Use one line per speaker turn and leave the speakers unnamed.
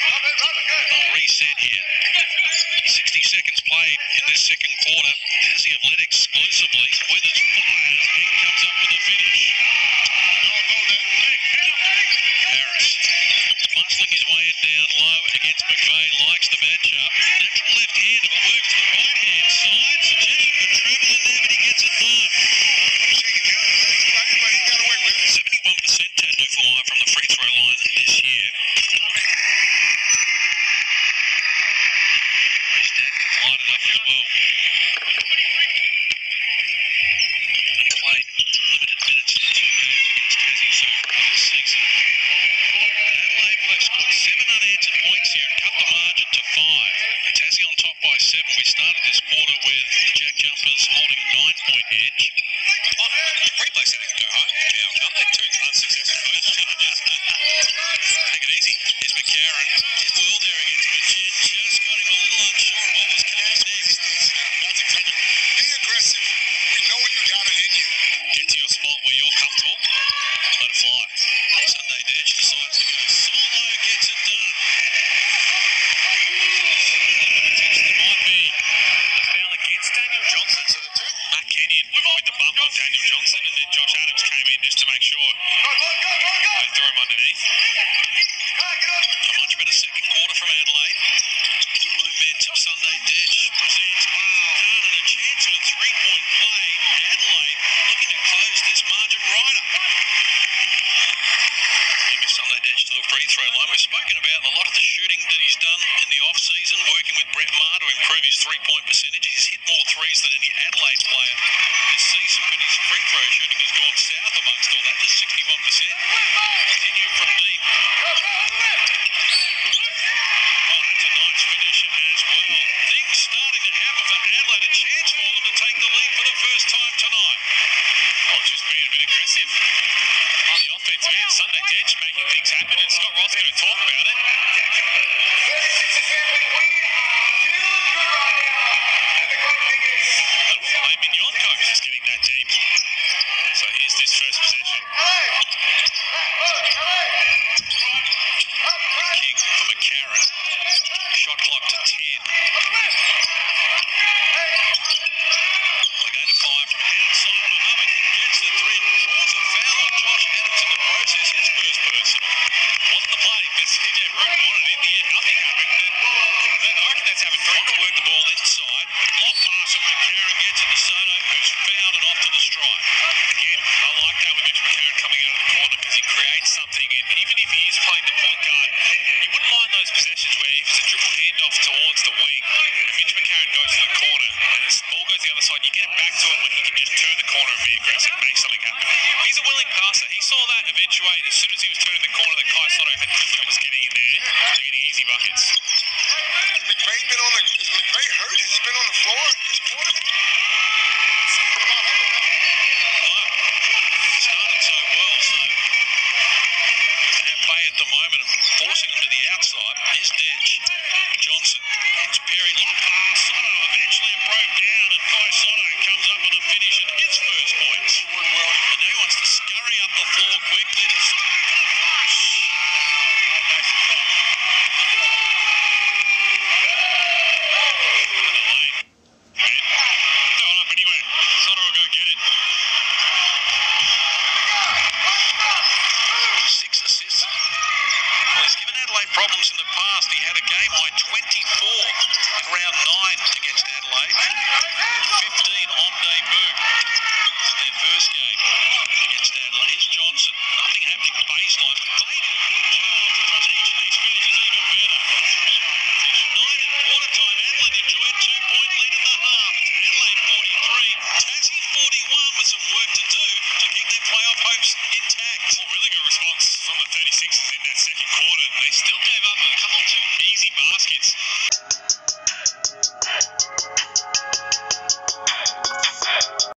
I'll reset here. 60 seconds played in this second quarter. Tassie have led exclusively. Withers fires and comes up with a finish. Harris muscling his way in down low against McVeigh. Likes the matchup. Natural left hand, if it works to the right hand side. Suggestion for travel in there, but he gets it done. 71% turned to fly from the free throw line this year. His dad can line it up as well. They played limited minutes in the two games against Tassie so far this season. Adelaide will have scored 7 unanswered points here and cut the margin to 5. Tassie on top by 7. We started this quarter with the Jack Jumpers holding a 9-point edge.
Replay said they could go home now, can't they? 2 unsuccessful coach challenges. Take it easy.
Here's McCarron. Did well there against Machin. Just got him a little unsure of what was coming next.
That's exactly right. Be aggressive. We know you got it in you.
Get to your spot where you're comfortable. Let it fly. Sunday Ditch decides to go solo. Gets it done. Potentially might be a foul against Daniel Johnson. So the two.
Matt Kenyon with the bump on Daniel Johnson, and then Josh Adams came in just to make sure they threw him underneath.
A much better second quarter from Adelaide. Momentum. Sunday Ditch presents Dunn and a chance for a 3-point play. Adelaide looking to close this margin right up. Sunday Ditch to the free throw line. We've spoken about a lot of the shooting that he's done in the off-season, working with Brett Maher to improve his 3-point percentage. He's hit more threes than any Adelaide player this season, but his free throw shooting has gone south amongst all that to 61%. Continue from deep. Oh, that's a nice finish as well. Things starting to happen for Adelaide. A chance for them to take the lead for the first time tonight.
Oh, just being a bit aggressive on the offensive end. Sunday Ditch making things happen, and Scott Ross going to talk about it. Filet Mignon coach is getting that deep. So here's this first possession.
Kick for McCarron. Shot clock to 10. We're going to fire from outside. Mohammed gets the 3, draws a foul on Josh Adams in the process. His first personal. Wasn't the play, but CJ Bruton on it. In the end, nothing happened. I reckon that's having trying to work the ball inside. Long pass from McCarron gets it to Soto, who's fouled and off to the strike.
Again, I like that with Mitch McCarron coming out of the corner because he creates something, and even if he is playing the point guard, he wouldn't mind those possessions where if it's a dribble handoff towards the wing, and Mitch McCarron goes to the corner, and the ball goes the other side, you get it back to him when he can just turn the corner and be aggressive, make something happen. He's a willing passer. He saw that eventuate as soon as he was turning the corner that Kai Soto had Clifford and was getting in there. They're getting easy buckets. Has McVeigh been on the? Is McVeigh hurt? Has he been on the floor this quarter?
Started so well, so doesn't have play at the moment and forcing him to the outside. Here's Ditch. Johnson gets Perry. Long pass. Soto eventually it broke down, and Kai Soto comes up with a finish and his first points. And now he wants to scurry up the floor quickly to start the finish.
Going up anyway. Soto will go get it.
6 assists. Well, he's given Adelaide problems in the past. He had a game-high 24 in round 9 against Adelaide. 15 on debut in their first game against Adelaide. Here's Johnson. Nothing happening baseline. But they did a good job from each of these finishes even better. It's 9 at quarter time. Adelaide enjoy a 2-point lead in the half. It's Adelaide 43, Tassie 41 with some work to do to keep their playoff hopes intact.
Well, really good response from the 36ers in that